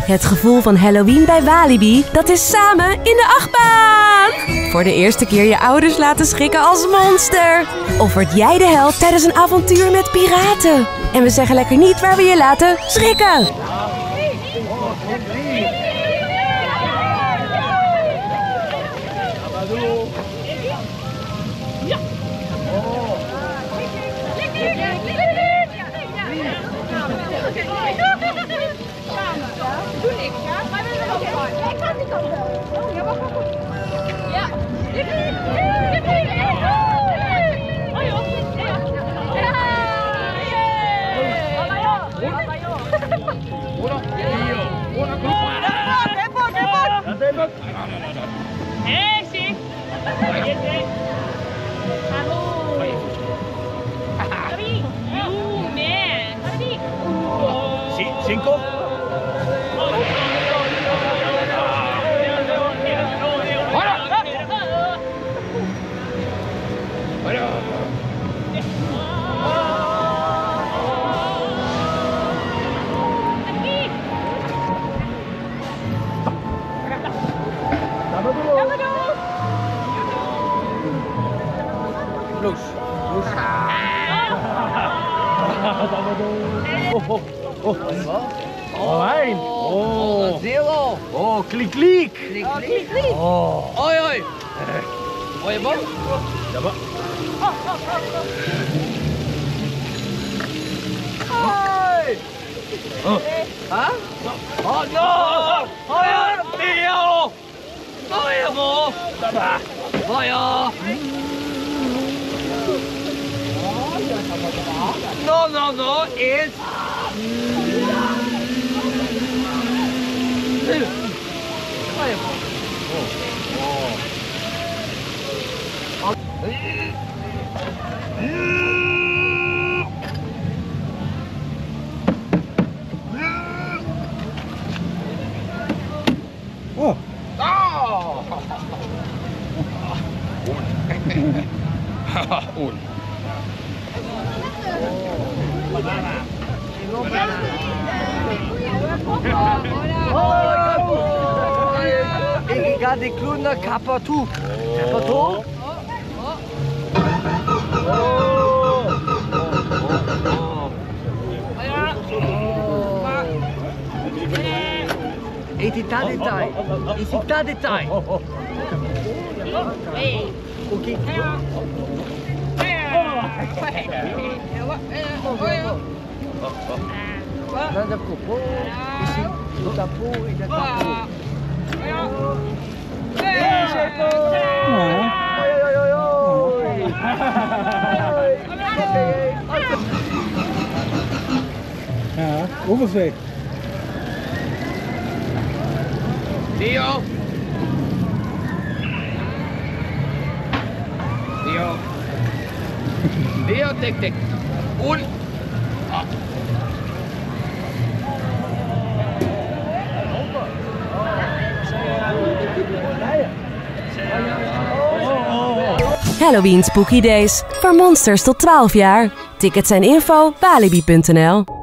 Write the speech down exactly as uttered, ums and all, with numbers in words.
Het gevoel van Halloween bij Walibi, dat is samen in de achtbaan. Voor de eerste keer je ouders laten schrikken als monster. Of word jij de held tijdens een avontuur met piraten. En we zeggen lekker niet waar we je laten schrikken. Hé, zie. You man. Cinco? Loes. Loes. Oh, oh, oh. Oh, wijn. Oh. Zero. Oh, klik, klik. Klik, klik, klik. Oh. Oi, oi. Oi, je bom? Ja, maar. Hoi. Oh. Huh? Oh, no. Oh, ja. Theo. Oh, ja, bom. Oh, ja. No, no, no, it's... Oh. Oh. Ik ga die kloenen kapot toe. Kapot toe? Is het dat detail? Is het dat detail? Oké. Nada copo, esse do tapu e da tapu. Oi, oi, oi, oi. Ja, hoeveel twee? Theo. Theo. Theo, tik, tik. Und. Ah. Halloween Spooky Days. Voor monsters tot twaalf jaar. Tickets en info walibi punt n l.